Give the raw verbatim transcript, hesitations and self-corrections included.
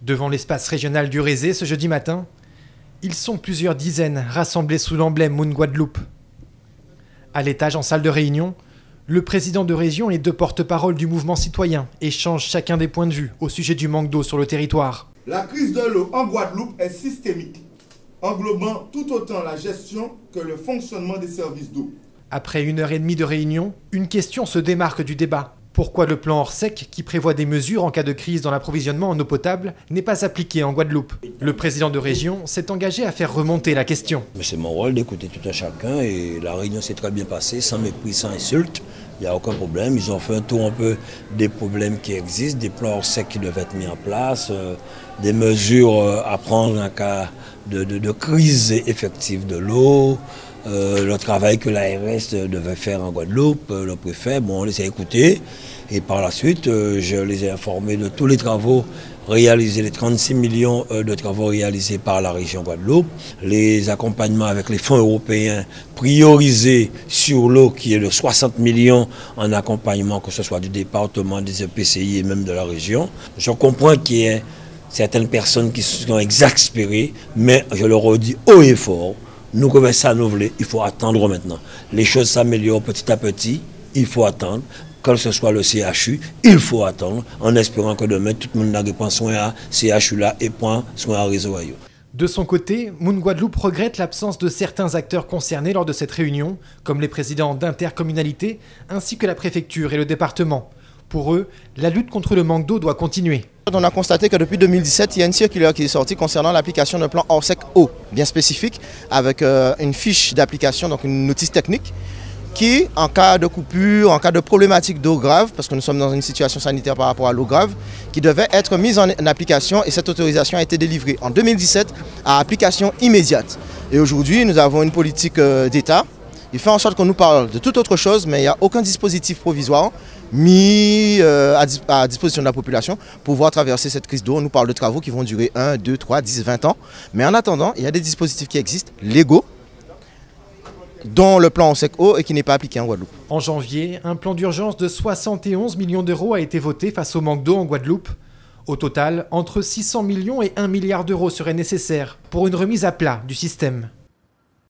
Devant l'espace régional du Rézé ce jeudi matin, ils sont plusieurs dizaines rassemblés sous l'emblème Moon Guadeloupe. À l'étage en salle de réunion, le président de région et deux porte-paroles du mouvement citoyen échangent chacun des points de vue au sujet du manque d'eau sur le territoire. La crise de l'eau en Guadeloupe est systémique, englobant tout autant la gestion que le fonctionnement des services d'eau. Après une heure et demie de réunion, une question se démarque du débat. Pourquoi le plan Orsec, qui prévoit des mesures en cas de crise dans l'approvisionnement en eau potable, n'est pas appliqué en Guadeloupe? Le président de région s'est engagé à faire remonter la question. C'est mon rôle d'écouter tout un chacun et la réunion s'est très bien passée, sans mépris, sans insulte. Il n'y a aucun problème. Ils ont fait un tour un peu des problèmes qui existent, des plans Orsec qui devaient être mis en place, euh, des mesures euh, à prendre en cas de, de, de crise effective de l'eau. Euh, le travail que l'A R S devait faire en Guadeloupe, euh, le préfet, bon, on les a écoutés et par la suite, euh, je les ai informés de tous les travaux réalisés, les trente-six millions euh, de travaux réalisés par la région Guadeloupe, les accompagnements avec les fonds européens priorisés sur l'eau qui est de soixante millions en accompagnement, que ce soit du département, des E P C I et même de la région. Je comprends qu'il y ait certaines personnes qui sont exaspérées, mais je leur redis haut et fort, nous commençons à nous voler, il faut attendre maintenant. Les choses s'améliorent petit à petit, il faut attendre. Que ce soit le C H U, il faut attendre, en espérant que demain, tout le monde n'a pas soin à C H U là et point soin à réseau. De son côté, Moon Guadeloupe regrette l'absence de certains acteurs concernés lors de cette réunion, comme les présidents d'intercommunalités, ainsi que la préfecture et le département. Pour eux, la lutte contre le manque d'eau doit continuer. On a constaté que depuis deux mille dix-sept, il y a une circulaire qui est sortie concernant l'application d'un plan Orsec eau, bien spécifique, avec euh, une fiche d'application, donc une notice technique, qui, en cas de coupure, en cas de problématique d'eau grave, parce que nous sommes dans une situation sanitaire par rapport à l'eau grave, qui devait être mise en application et cette autorisation a été délivrée en deux mille dix-sept à application immédiate. Et aujourd'hui, nous avons une politique euh, d'État. Il fait en sorte qu'on nous parle de toute autre chose, mais il n'y a aucun dispositif provisoire mis euh, à, à disposition de la population pour pouvoir traverser cette crise d'eau. On nous parle de travaux qui vont durer un, deux, trois, dix, vingt ans. Mais en attendant, il y a des dispositifs qui existent, légaux, dont le plan Orsec eau et qui n'est pas appliqué en Guadeloupe. En janvier, un plan d'urgence de soixante et onze millions d'euros a été voté face au manque d'eau en Guadeloupe. Au total, entre six cents millions et un milliard d'euros seraient nécessaires pour une remise à plat du système.